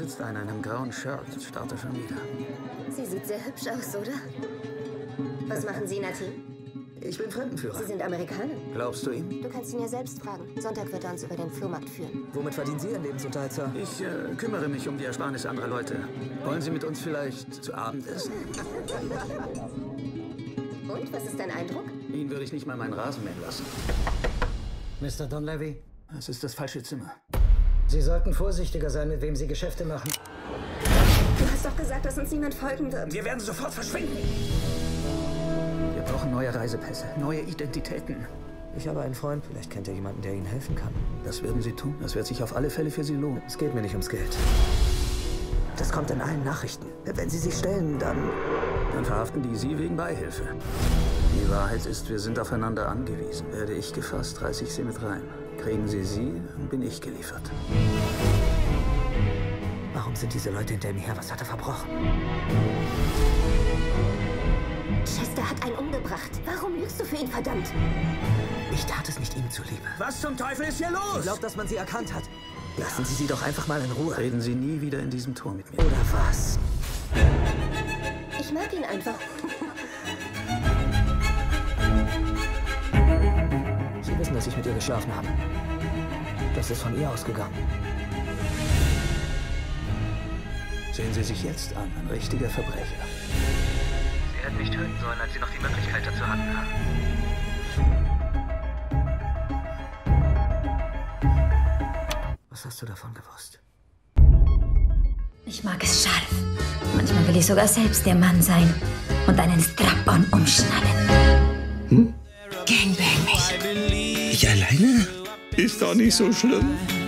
sitzt einer in einem grauen Shirt und starrt er schon wieder. Sie sieht sehr hübsch aus, oder? Was machen Sie, Nati? Ich bin Fremdenführer. Sie sind Amerikaner. Glaubst du ihm? Du kannst ihn ja selbst fragen. Sonntag wird er uns über den Flohmarkt führen. Womit verdienen Sie Ihren Lebensunterhalt, Sir? Ich kümmere mich um die Ersparnisse anderer Leute. Wollen Sie mit uns vielleicht zu Abend essen? Und, was ist dein Eindruck? Ihn würde ich nicht mal meinen Rasen mähen lassen. Mr. Donlevy, Das ist das falsche Zimmer. Sie sollten vorsichtiger sein, mit wem Sie Geschäfte machen. Du hast doch gesagt, dass uns niemand folgen wird. Wir werden sofort verschwinden. Wir brauchen neue Reisepässe, neue Identitäten. Ich habe einen Freund. Vielleicht kennt er jemanden, der Ihnen helfen kann. Das würden Sie tun. Das wird sich auf alle Fälle für Sie lohnen. Es geht mir nicht ums Geld. Das kommt in allen Nachrichten. Wenn Sie sich stellen, dann... Dann verhaften die Sie wegen Beihilfe. Die Wahrheit ist, wir sind aufeinander angewiesen. Werde ich gefasst, reiße ich Sie mit rein. Kriegen Sie sie, dann bin ich geliefert. Warum sind diese Leute hinter mir her? Was hat er verbrochen? Chester hat einen umgebracht. Warum lügst du für ihn, verdammt? Ich tat es nicht ihm zuliebe. Was zum Teufel ist hier los? Ich glaube, dass man sie erkannt hat. Lassen Sie sie doch einfach mal in Ruhe. Reden Sie nie wieder in diesem Tor mit mir. Oder was? Ich mag ihn einfach. Sie wissen, dass ich mit ihr geschlafen habe. Das ist von ihr ausgegangen. Sehen Sie sich jetzt an, ein richtiger Verbrecher. Sie hätten mich töten sollen, als Sie noch die Möglichkeit dazu hatten. Was hast du davon gewusst? Ich mag es scharf. Manchmal will ich sogar selbst der Mann sein und einen Strap-on umschnallen. Gangbang mich. Ich alleine? Ist doch nicht so schlimm.